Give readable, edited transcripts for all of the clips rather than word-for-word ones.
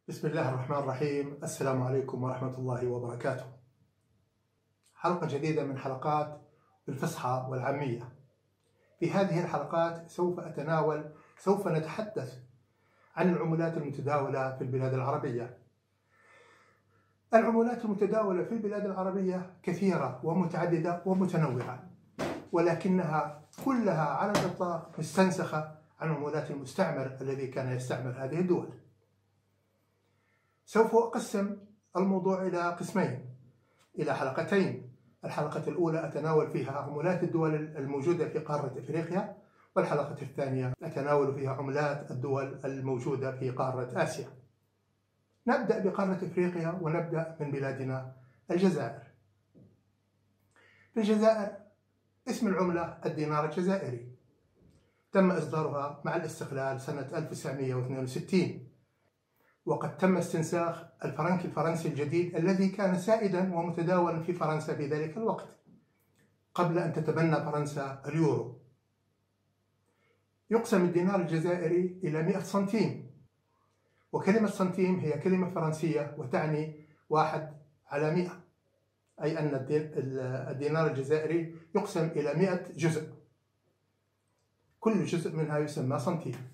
بسم الله الرحمن الرحيم. السلام عليكم ورحمة الله وبركاته. حلقة جديدة من حلقات الفصحى والعامية. في هذه الحلقات سوف نتحدث عن العملات المتداولة في البلاد العربية. العملات المتداولة في البلاد العربية كثيرة ومتعددة ومتنوعة، ولكنها كلها على الإطلاق مستنسخة عن عملات المستعمر الذي كان يستعمر هذه الدول. سوف أقسم الموضوع إلى قسمين، إلى حلقتين. الحلقة الأولى أتناول فيها عملات الدول الموجودة في قارة إفريقيا، والحلقة الثانية أتناول فيها عملات الدول الموجودة في قارة آسيا. نبدأ بقارة إفريقيا ونبدأ من بلادنا الجزائر. في الجزائر اسم العملة الدينار الجزائري، تم إصدارها مع الاستقلال سنة 1962، وقد تم استنساخ الفرنك الفرنسي الجديد الذي كان سائدا ومتداولا في فرنسا في ذلك الوقت قبل أن تتبنى فرنسا اليورو. يقسم الدينار الجزائري إلى 100 سنتيم، وكلمة سنتيم هي كلمة فرنسية وتعني 1/100، أي أن الدينار الجزائري يقسم إلى 100 جزء، كل جزء منها يسمى سنتيم.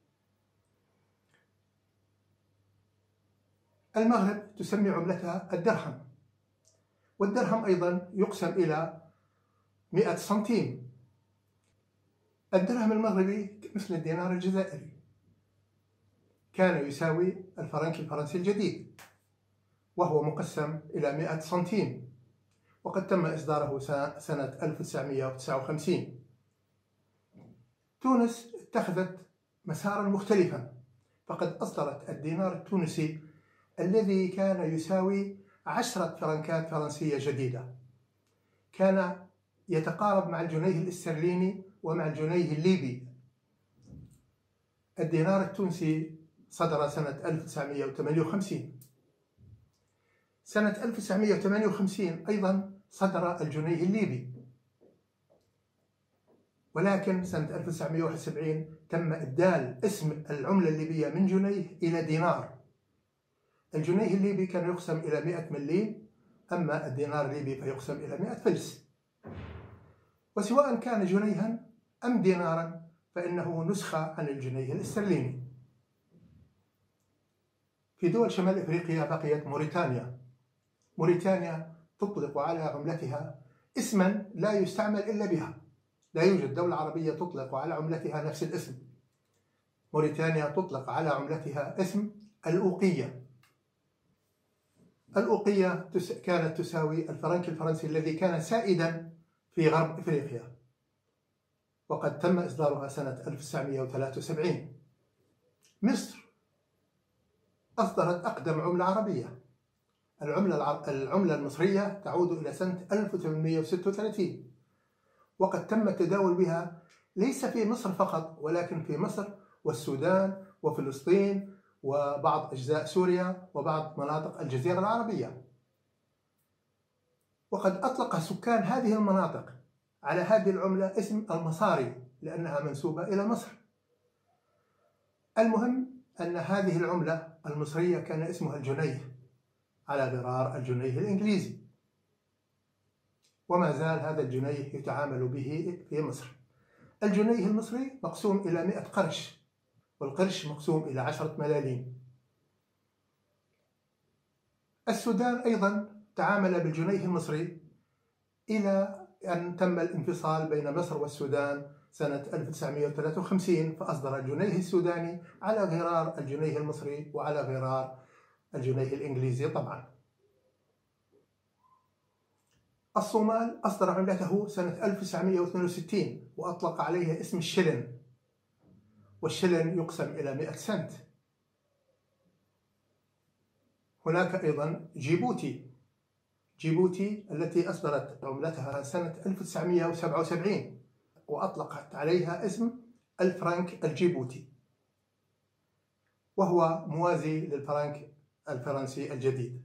المغرب تسمي عملتها الدرهم، والدرهم أيضا يقسم إلى 100 سنتيم. الدرهم المغربي مثل الدينار الجزائري كان يساوي الفرنك الفرنسي الجديد، وهو مقسم إلى 100 سنتيم، وقد تم إصداره سنة 1959. تونس اتخذت مسارا مختلفا، فقد أصدرت الدينار التونسي الذي كان يساوي 10 فرنكات فرنسية جديدة، كان يتقارب مع الجنيه الاسترليني ومع الجنيه الليبي. الدينار التونسي صدر سنة 1958. سنة 1958 أيضا صدر الجنيه الليبي، ولكن سنة 1971 تم إبدال اسم العملة الليبية من جنيه إلى دينار. الجنيه الليبي كان يقسم إلى 100 مليم، أما الدينار الليبي فيقسم إلى 100 فلس. وسواء كان جنيها أم دينارا فإنه نسخة عن الجنيه الاسترليني. في دول شمال إفريقيا بقيت موريتانيا. موريتانيا تطلق على عملتها اسما لا يستعمل إلا بها، لا يوجد دولة عربية تطلق على عملتها نفس الاسم. موريتانيا تطلق على عملتها اسم الأوقية. الأوقية كانت تساوي الفرنك الفرنسي الذي كان سائدا في غرب إفريقيا، وقد تم إصدارها سنة 1973. مصر أصدرت أقدم عملة عربية. العملة المصرية تعود إلى سنة 1836، وقد تم التداول بها ليس في مصر فقط، ولكن في مصر والسودان وفلسطين وبعض أجزاء سوريا وبعض مناطق الجزيرة العربية. وقد أطلق سكان هذه المناطق على هذه العملة اسم المصاري لأنها منسوبة إلى مصر. المهم أن هذه العملة المصرية كان اسمها الجنيه على غرار الجنيه الإنجليزي، وما زال هذا الجنيه يتعامل به في مصر. الجنيه المصري مقسوم إلى 100 قرش، والقرش مقسوم إلى 10 ملاليم. السودان أيضا تعامل بالجنيه المصري إلى أن تم الانفصال بين مصر والسودان سنة 1953، فأصدر الجنيه السوداني على غرار الجنيه المصري وعلى غرار الجنيه الإنجليزي طبعا. الصومال أصدر عملته سنة 1962 وأطلق عليها اسم الشلن، والشلن يقسم إلى 100 سنت. هناك أيضا جيبوتي التي أصدرت عملتها سنة 1977 وأطلقت عليها اسم الفرنك الجيبوتي، وهو موازي للفرنك الفرنسي الجديد.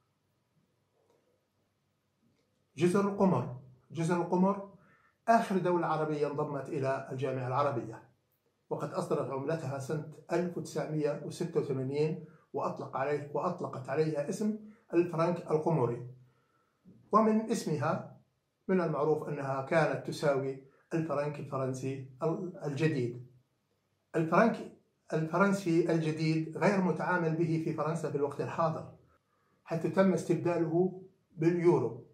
جزر القمر آخر دولة عربية انضمت إلى الجامعة العربية، وقد أصدرت عملتها سنة 1986 وأطلقت عليها اسم الفرنك القمري. ومن اسمها من المعروف أنها كانت تساوي الفرنك الفرنسي الجديد. الفرنك الفرنسي الجديد غير متعامل به في فرنسا في الوقت الحاضر، حيث تم استبداله باليورو.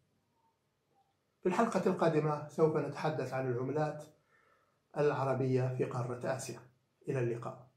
في الحلقة القادمة سوف نتحدث عن العملات العربية في قارة آسيا. إلى اللقاء.